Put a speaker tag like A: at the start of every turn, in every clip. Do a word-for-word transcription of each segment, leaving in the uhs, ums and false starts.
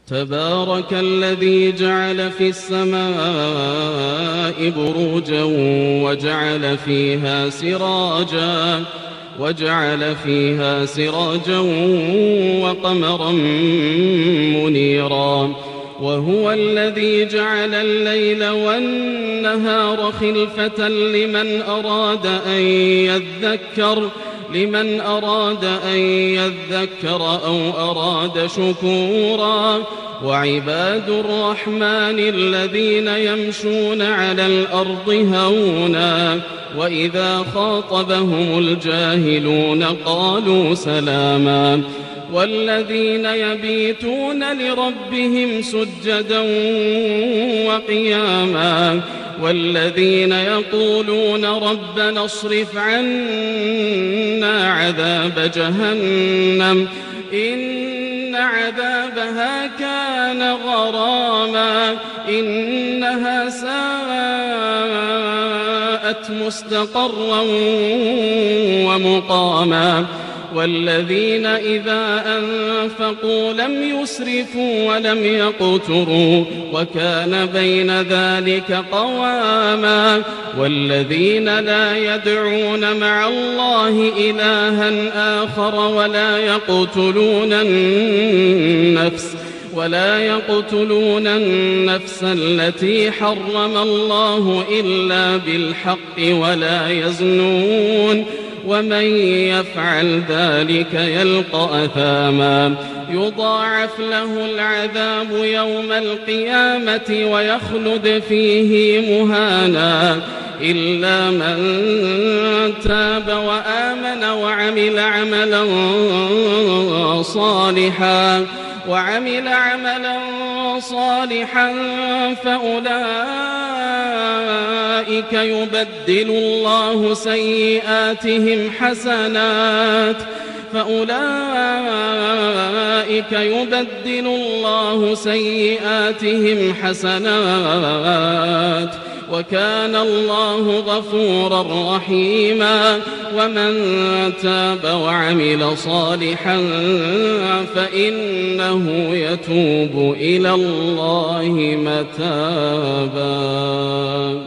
A: تبارك الذي جعل في السماء بروجا وجعل فيها سراجا وجعل فيها سراجا وقمرا منيرا وهو الذي جعل الليل والنهار خلفة لمن أراد أن يذكر لمن أراد أن يذكر أو أراد شكورا وعباد الرحمن الذين يمشون على الأرض هونا وإذا خاطبهم الجاهلون قالوا سلاما والذين يبيتون لربهم سجدا وقياما والذين يقولون ربنا اصرف عنا عذاب جهنم إن عذابها كان غراما إنها ساءت مستقرا ومقاما والذين إذا أنفقوا لم يسرفوا ولم يقتروا وكان بين ذلك قواما والذين لا يدعون مع الله إلها آخر ولا يقتلون النفس ولا يقتلون النفس التي حرم الله إلا بالحق ولا يزنون ومن يفعل ذلك يلقى أثاما يضاعف له العذاب يوم القيامة ويخلد فيه مهانا إلا من تاب وآمن وعمل عملا صالحا وعمل عملا صالحا فأولئك يبدل الله سيئاتهم حسنات فأولئك يبدل الله سيئاتهم حسنات وكان الله غفورا رحيما ومن تاب وعمل صالحا فإنه يتوب إلى الله متابا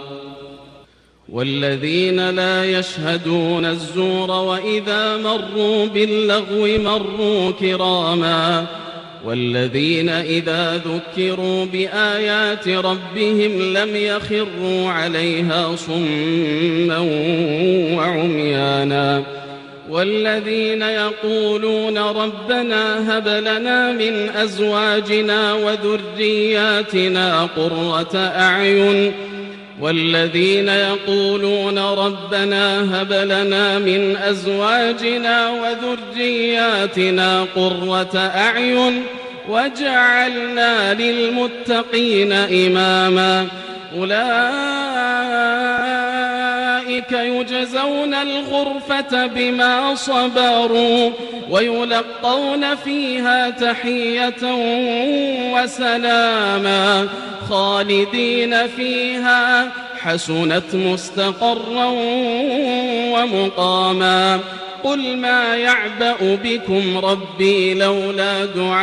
A: والذين لا يشهدون الزور وإذا مروا باللغو مروا كراما والذين إذا ذكروا بآيات ربهم لم يخروا عليها صما وعميانا والذين يقولون ربنا هب لنا من أزواجنا وذرياتنا قرة أعين والذين يقولون ربنا هب لنا من أزواجنا وذرياتنا قرة أعين وجعلنا للمتقين إماما أولئك يجزون الغرفة بما صبروا ويلقون فيها تحية وسلاما خالدين فيها حسنت مستقرا ومقاما قل ما يعبأ بكم ربي لولا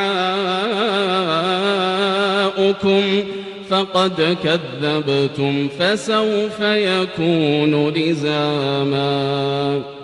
A: دعاؤكم فقد كذبتم فسوف يكون لزاما.